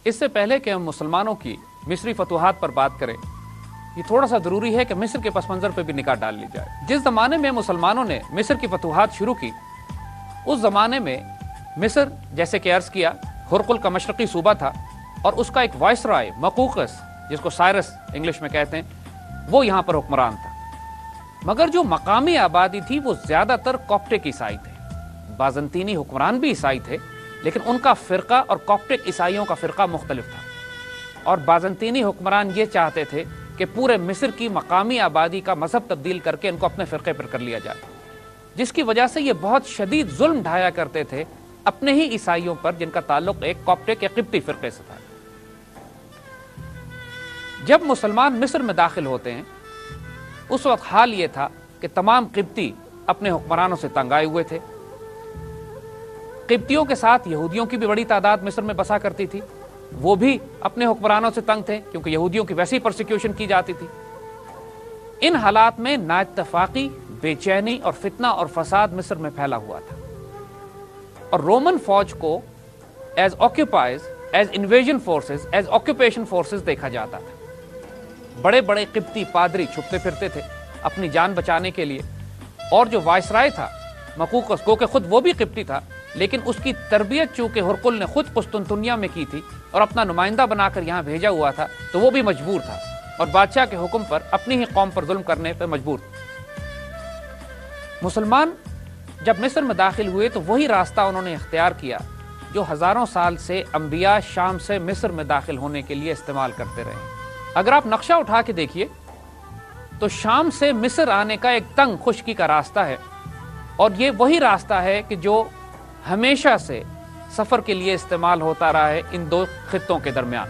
اس سے پہلے کہ ہم مسلمانوں کی مصری فتوحات پر بات کریں، یہ تھوڑا سا ضروری ہے کہ مصر کے پس منظر پہ بھی نگاہ ڈال لی جائے۔ جس زمانے میں مسلمانوں نے مصر کی فتوحات شروع کی، اس زمانے میں مصر، جیسے کہ عرض کیا، ہرقل کا مشرقی صوبہ تھا، اور اس کا ایک وائسرائے مقوقس، جس کو سائرس انگلش میں کہتے ہیں، وہ یہاں پر حکمران تھا۔ مگر جو مقامی آبادی تھی وہ زیادہ تر کوپٹک عیسائی تھے۔ بازنطینی حکمران بھی عیسائی تھے، لیکن ان کا فرقہ اور کوپٹک عیسائیوں کا فرقہ مختلف تھا، اور بازنطینی حکمران یہ چاہتے تھے کہ پورے مصر کی مقامی آبادی کا مذہب تبدیل کر کے ان کو اپنے فرقے پر کر لیا جائے، جس کی وجہ سے یہ بہت شدید ظلم ڈھایا کرتے تھے اپنے ہی عیسائیوں پر، جن کا تعلق ایک کوپٹک یا قبطی فرقے سے تھا۔ جب مسلمان مصر میں داخل ہوتے ہیں، اس وقت حال یہ تھا کہ تمام قبطی اپنے حکمرانوں سے تنگ آئے ہوئے تھے۔ قبطیوں کے ساتھ یہودیوں کی بھی بڑی تعداد مصر میں بسا کرتی تھی، وہ بھی اپنے حکمرانوں سے تنگ تھے کیونکہ یہودیوں کی ویسی پرسیکیوشن کی جاتی تھی۔ ان حالات میں نااتفاقی، بے چینی اور فتنہ اور فساد مصر میں پھیلا ہوا تھا، اور رومن فوج کو as occupiers, as invasion forces, as occupation forces دیکھا جاتا تھا۔ بڑے بڑے قبطی پادری چھپتے پھرتے تھے اپنی جان بچانے کے لیے، اور جو وائسرائے تھا مقوقس، کو کہ خود وہ بھی قبطی تھا، لیکن اس کی تربیت چونکہ ہرقل نے خود قسطنطنیہ میں کی تھی اور اپنا نمائندہ بنا کر یہاں بھیجا ہوا تھا، تو وہ بھی مجبور تھا اور بادشاہ کے حکم پر اپنی ہی قوم پر ظلم کرنے پہ مجبور تھا۔ مسلمان جب مصر میں داخل ہوئے تو وہی راستہ انہوں نے اختیار کیا جو ہزاروں سال سے انبیاء شام سے مصر میں داخل ہونے کے لیے استعمال کرتے رہے۔ اگر آپ نقشہ اٹھا کے دیکھیے تو شام سے مصر آنے کا ایک تنگ خشکی کا راستہ ہے، اور یہ وہی راستہ ہے کہ جو ہمیشہ سے سفر کے لیے استعمال ہوتا رہا ہے ان دو خطوں کے درمیان۔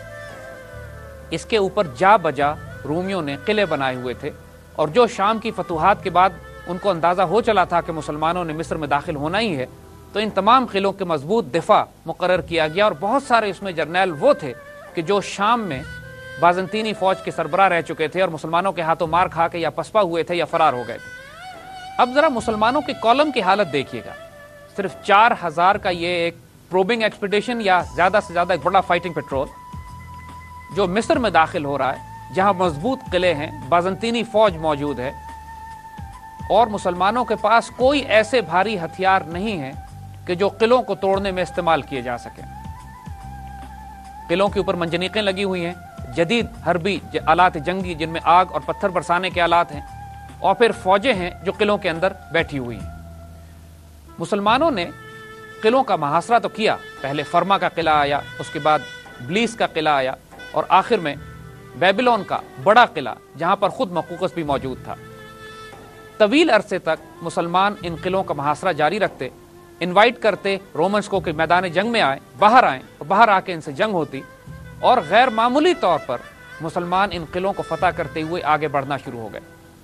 اس کے اوپر جا بجا رومیوں نے قلعے بنائے ہوئے تھے، اور جو شام کی فتوحات کے بعد ان کو اندازہ ہو چلا تھا کہ مسلمانوں نے مصر میں داخل ہونا ہی ہے، تو ان تمام قلعوں کے مضبوط دفاع مقرر کیا گیا، اور بہت سارے اس میں جرنیل وہ تھے کہ جو شام میں بازنطینی فوج کے سربراہ رہ چکے تھے اور مسلمانوں کے ہاتھوں مار کھا کے یا پسپا ہوئے تھے یا فرار ہو گئے تھے۔ اب ذرا مسلمانوں کے کالم کی حالت دیکھیے گا، صرف 4000 کا یہ ایک پروبنگ ایکسپیڈیشن یا زیادہ سے زیادہ ایک بڑا فائٹنگ پیٹرول جو مصر میں داخل ہو رہا ہے، جہاں مضبوط قلعے ہیں، بازنطینی فوج موجود ہے، اور مسلمانوں کے پاس کوئی ایسے بھاری ہتھیار نہیں ہیں کہ جو قلعوں کو توڑنے میں استعمال کیے جا سکیں۔ قلعوں کے اوپر منجنیقیں لگی ہوئی ہیں، جدید حربی آلات جنگی جن میں آگ اور پتھر برسانے کے آلات ہیں، اور پھر فوجیں ہیں جو قلعوں کے اندر بیٹھی ہوئی ہیں۔ مسلمانوں نے قلعوں کا محاصرہ تو کیا، پہلے فرما کا قلعہ آیا، اس کے بعد بلیس کا قلعہ آیا، اور آخر میں بیبلون کا بڑا قلعہ جہاں پر خود مقوقس بھی موجود تھا۔ طویل عرصے تک مسلمان ان قلعوں کا محاصرہ جاری رکھتے، انوائٹ کرتے رومنس کو کہ میدان جنگ میں آئیں، باہر آئیں، اور باہر آ کے ان سے جنگ ہوتی، اور غیر معمولی طور پر مسلمان ان قلعوں کو فتح کرتے ہوئے آگے بڑھنا شروع ہو گئے۔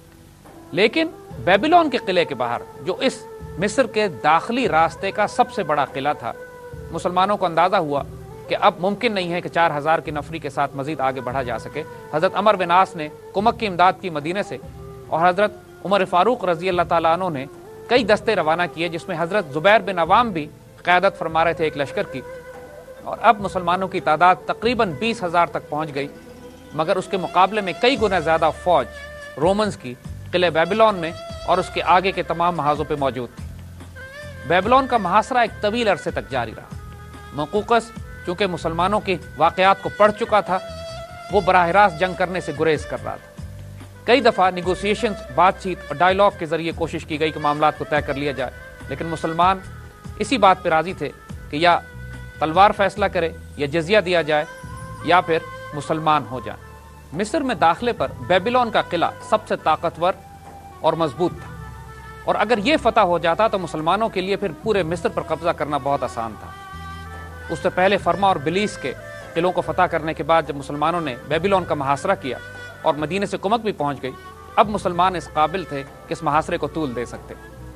لیکن بیبلون کے قلعے کے باہر، جو اس مصر کے داخلی راستے کا سب سے بڑا قلعہ تھا، مسلمانوں کو اندازہ ہوا کہ اب ممکن نہیں ہے کہ 4000 کی نفری کے ساتھ مزید آگے بڑھا جا سکے۔ حضرت عمر بن عاص نے کمک کی امداد کی مدینے سے، اور حضرت عمر فاروق رضی اللہ تعالیٰ عنہ نے کئی دستے روانہ کیے، جس میں حضرت زبیر بن عوام بھی قیادت فرما رہے تھے ایک لشکر کی، اور اب مسلمانوں کی تعداد تقریباً 20,000 تک پہنچ گئی، مگر اس کے مقابلے میں کئی گنا زیادہ فوج رومنز کی قلعہ بیبلون میں اور اس کے آگے کے تمام محاذوں پہ موجود تھی۔ بیبلون کا محاصرہ ایک طویل عرصے تک جاری رہا۔ مقوقس چونکہ مسلمانوں کے واقعات کو پڑھ چکا تھا، وہ براہ راست جنگ کرنے سے گریز کر رہا تھا۔ کئی دفعہ نیگوسیشن، بات چیت اور ڈائیلاگ کے ذریعے کوشش کی گئی کہ معاملات کو طے کر لیا جائے، لیکن مسلمان اسی بات پہ راضی تھے کہ یا تلوار فیصلہ کرے، یا جزیہ دیا جائے، یا پھر مسلمان ہو جائیں۔ مصر میں داخلے پر بیبلون کا قلعہ سب سے طاقتور اور مضبوط تھا، اور اگر یہ فتح ہو جاتا تو مسلمانوں کے لیے پھر پورے مصر پر قبضہ کرنا بہت آسان تھا۔ اس سے پہلے فرما اور بلیس کے قلعوں کو فتح کرنے کے بعد جب مسلمانوں نے بیبلون کا محاصرہ کیا اور مدینے سے کمک بھی پہنچ گئی، اب مسلمان اس قابل تھے کہ اس محاصرے کو طول دے سکتے۔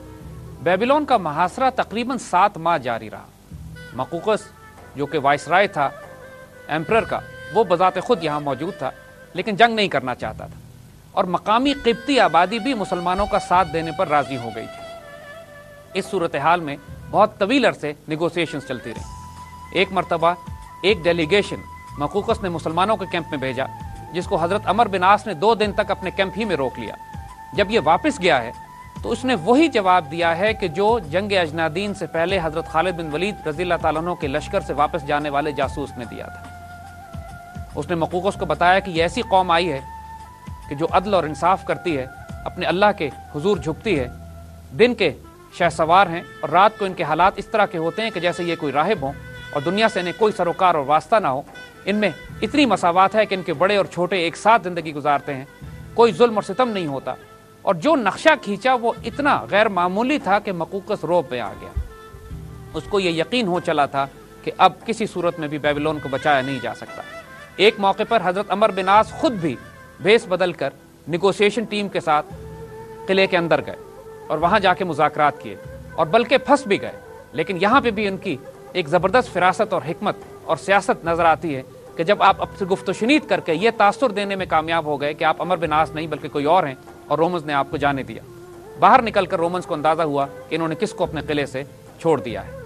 بیبلون کا محاصرہ تقریباً 7 ماہ جاری رہا۔ مقوقس جو کہ وائسرائے تھا ایمپرر کا، وہ بذات خود یہاں موجود تھا، لیکن جنگ نہیں کرنا چاہتا تھا، اور مقامی قبطی آبادی بھی مسلمانوں کا ساتھ دینے پر راضی ہو گئی تھی۔ اس صورتحال میں بہت طویل عرصے نیگوسیشنز چلتی رہیں۔ ایک مرتبہ ایک ڈیلیگیشن مقوقس نے مسلمانوں کے کیمپ میں بھیجا، جس کو حضرت عمر بن عاص نے 2 دن تک اپنے کیمپ ہی میں روک لیا۔ جب یہ واپس گیا ہے تو اس نے وہی جواب دیا ہے کہ جو جنگ اجنادین سے پہلے حضرت خالد بن ولید رضی اللہ تعالیٰ عنہ کے لشکر سے واپس جانے والے جاسوس نے دیا تھا۔ اس نے مقوقس کو بتایا کہ یہ ایسی قوم آئی ہے کہ جو عدل اور انصاف کرتی ہے، اپنے اللہ کے حضور جھکتی ہے، دن کے شہسوار ہیں اور رات کو ان کے حالات اس طرح کے ہوتے ہیں کہ جیسے یہ کوئی راہب ہوں اور دنیا سے انہیں کوئی سروکار اور واسطہ نہ ہو۔ ان میں اتنی مساوات ہے کہ ان کے بڑے اور چھوٹے ایک ساتھ زندگی گزارتے ہیں، کوئی ظلم اور ستم نہیں ہوتا۔ اور جو نقشہ کھینچا وہ اتنا غیر معمولی تھا کہ مقوقس روب میں آ گیا۔ اس کو یہ یقین ہو چلا تھا کہ اب کسی صورت میں بھی بیبلون کو بچایا نہیں جا سکتا۔ ایک موقع پر حضرت عمر بن عاص خود بھی بھیس بدل کر نیگوسیشن ٹیم کے ساتھ قلعے کے اندر گئے اور وہاں جا کے مذاکرات کیے، اور بلکہ پھنس بھی گئے، لیکن یہاں پہ بھی ان کی ایک زبردست فراست اور حکمت اور سیاست نظر آتی ہے کہ جب آپ اب سے گفت و شنید کر کے یہ تاثر دینے میں کامیاب ہو گئے کہ آپ عمر بن عاص نہیں بلکہ کوئی اور ہیں، اور رومنز نے آپ کو جانے دیا۔ باہر نکل کر رومنز کو اندازہ ہوا کہ انہوں نے کس کو اپنے قلعے سے چھوڑ دیا ہے۔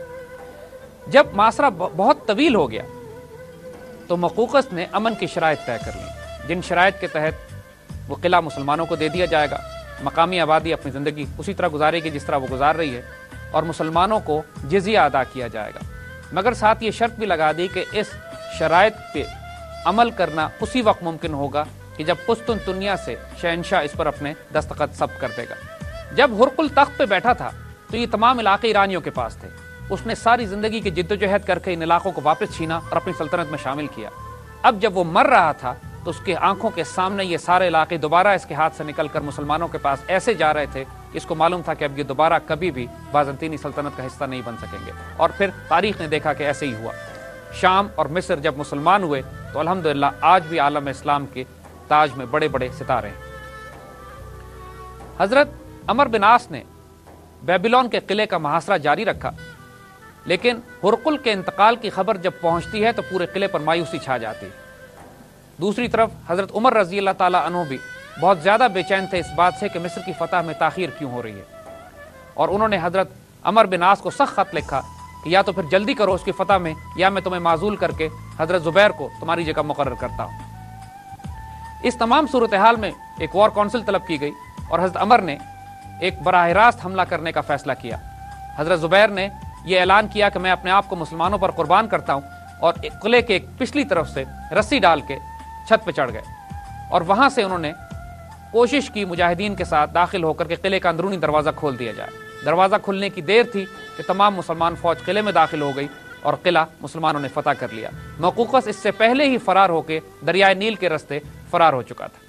جب معاشرہ بہت طویل ہو گیا تو مقوقس نے امن کی شرائط طے کر لی، جن شرائط کے تحت وہ قلعہ مسلمانوں کو دے دیا جائے گا، مقامی آبادی اپنی زندگی اسی طرح گزارے گی جس طرح وہ گزار رہی ہے، اور مسلمانوں کو جزیہ ادا کیا جائے گا، مگر ساتھ یہ شرط بھی لگا دی کہ اس شرائط پہ عمل کرنا اسی وقت ممکن ہوگا کہ جب قسطنطنیہ سے شہنشاہ اس پر اپنے دستخط ثبت کر دے گا۔ جب ہرقل تخت پہ بیٹھا تھا تو یہ تمام علاقے ایرانیوں کے پاس تھے۔ اس نے ساری زندگی کی جد و جہد کر کے ان علاقوں کو واپس چھینا اور اپنی سلطنت میں شامل کیا۔ اب جب وہ مر رہا تھا تو اس کے آنکھوں کے سامنے یہ سارے علاقے دوبارہ اس کے ہاتھ سے نکل کر مسلمانوں کے پاس ایسے جا رہے تھے، اس کو معلوم تھا کہ اب یہ دوبارہ کبھی بھی بازنطینی سلطنت کا حصہ نہیں بن سکیں گے، اور پھر تاریخ نے دیکھا کہ ایسے ہی ہوا۔ شام اور مصر جب مسلمان ہوئے تو الحمدللہ آج بھی عالم اسلام کے تاج میں بڑے بڑے ستارے ہیں۔ حضرت عمر بن عاص نے بیبلون کے قلعے کا محاصرہ جاری رکھا، لیکن ہرقل کے انتقال کی خبر جب پہنچتی ہے تو پورے قلعے پر مایوسی چھا جاتی ہے۔ دوسری طرف حضرت عمر رضی اللہ تعالیٰ عنہ بھی بہت زیادہ بے چین تھے اس بات سے کہ مصر کی فتح میں تاخیر کیوں ہو رہی ہے، اور انہوں نے حضرت عمر بن عاص کو سخت خط لکھا کہ یا تو پھر جلدی کرو اس کی فتح میں، یا میں تمہیں معزول کر کے حضرت زبیر کو تمہاری جگہ مقرر کرتا ہوں۔ اس تمام صورتحال میں ایک وار کونسل طلب کی گئی اور حضرت عمر نے ایک براہ راست حملہ کرنے کا فیصلہ کیا۔ حضرت زبیر نے یہ اعلان کیا کہ میں اپنے آپ کو مسلمانوں پر قربان کرتا ہوں، اور قلعے کے ایک پچھلی طرف سے رسی ڈال کے چھت پہ چڑھ گئے، اور وہاں سے انہوں نے کوشش کی مجاہدین کے ساتھ داخل ہو کر کے قلعے کا اندرونی دروازہ کھول دیا جائے۔ دروازہ کھلنے کی دیر تھی کہ تمام مسلمان فوج قلعے میں داخل ہو گئی اور قلعہ مسلمانوں نے فتح کر لیا۔ مقوقس اس سے پہلے ہی فرار ہو کے دریائے نیل کے رستے فرار ہو چکا تھا۔